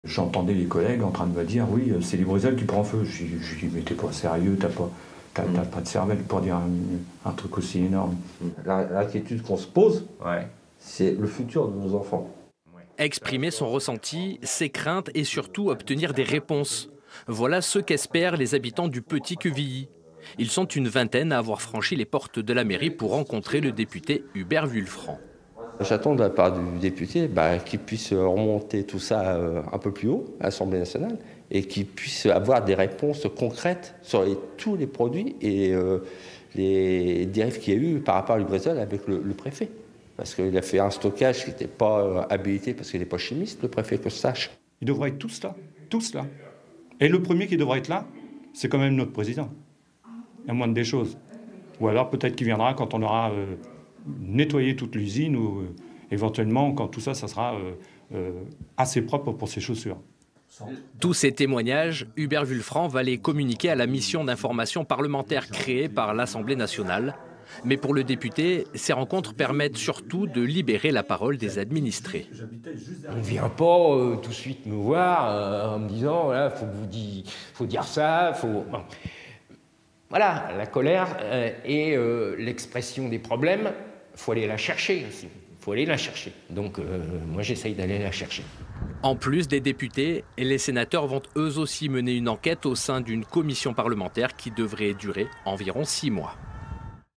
J'entendais les collègues en train de me dire « oui, c'est les Bruxelles qui prend feu ». Je dis « mais t'es pas sérieux, t'as pas de cervelle pour dire un truc aussi énorme ». L'inquiétude qu'on se pose, c'est le futur de nos enfants. Exprimer son ressenti, ses craintes et surtout obtenir des réponses. Voilà ce qu'espèrent les habitants du Petit Quevilly. Ils sont une vingtaine à avoir franchi les portes de la mairie pour rencontrer le député Hubert Wulfranc. J'attends de la part du député qu'il puisse remonter tout ça un peu plus haut à l'Assemblée nationale et qu'il puisse avoir des réponses concrètes sur tous les produits et les dérives qu'il y a eu par rapport à Lubrizol avec le préfet. Parce qu'il a fait un stockage qui n'était pas habilité parce qu'il n'est pas chimiste, le préfet, que je sache. Ils devraient être tous là. Et le premier qui devrait être là, c'est quand même notre président. Il y a moindre des choses. Ou alors peut-être qu'il viendra quand on aura nettoyé toute l'usine ou éventuellement quand tout ça, ça sera assez propre pour ses chaussures. Tous ces témoignages, Hubert Wulfranc va les communiquer à la mission d'information parlementaire créée par l'Assemblée nationale. Mais pour le député, ces rencontres permettent surtout de libérer la parole des administrés. On ne vient pas tout de suite me voir en me disant voilà, faut dire ça, faut. Bon. Voilà, la colère et l'expression des problèmes, il faut aller la chercher aussi. Il faut aller la chercher. Donc moi j'essaye d'aller la chercher. En plus des députés, les sénateurs vont eux aussi mener une enquête au sein d'une commission parlementaire qui devrait durer environ 6 mois.